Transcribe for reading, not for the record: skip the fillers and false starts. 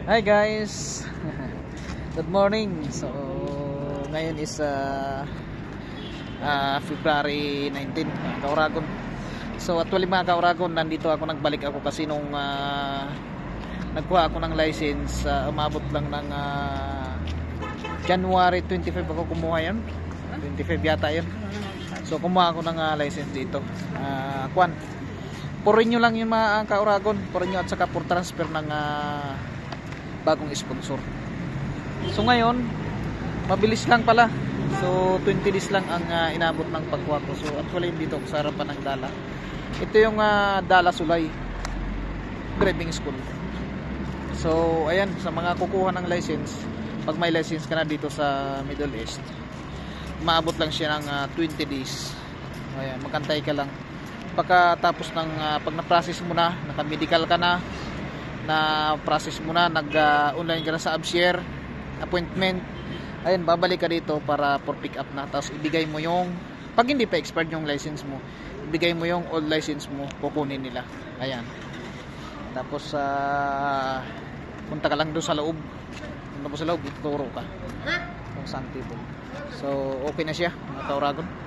Hi guys. Good morning. So ngayon is February 19, Kauragon. So actually mga Kauragon, nandito ako, nagbalik ako kasi nung nagkuha ako ng license, umabot lang ng January 25 ako kumuha yan. 25 yata yun. So kumuha ako ng license dito. Purin nyo lang yung mga Kauragon, purin nyo at saka for transfer ng bagong sponsor. So ngayon mabilis lang pala. So 20 days lang ang inabot ng pagkuha ko. So actually dito sa harapan ng Dala. Ito yung Dala Sulay driving school. So ayan, sa mga kukuha ng license, pag may license ka na dito sa Middle East, maabot lang siya ng 20 days. Ayan, magantay ka lang. Pagkatapos ng pag na-process mo na, naka-medical ka na, process mo na, nag-online ka na sa ABSHER appointment, ayun, babalik ka dito para for pick up na. Tapos ibigay mo yung, pag hindi pa expired yung license mo, ibigay mo yung old license mo, kukunin nila. Ayan. Tapos punta ka lang doon sa loob. Punta mo sa loob, ituro ka kung saan tipo. So okay na siya mga Kauragon.